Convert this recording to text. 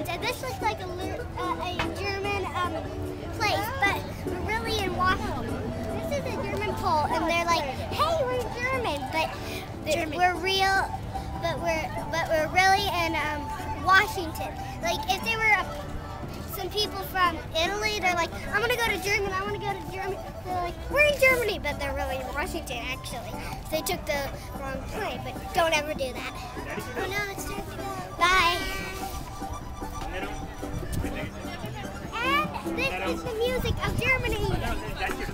Netherlands, and this looks like a German place, but we're really in Washington. This is a German pole, and they're like, "Hey, we're German," but we're real, but we're really in Washington. Like if they were some people from Italy, they're like, "I want to go to Germany. I want to go to Germany." They're like, "We're in Germany," but they're really in Washington actually. So they took the wrong plane, but don't ever do that. Oh no, it's time to go. Bye. And this is the music of Germany.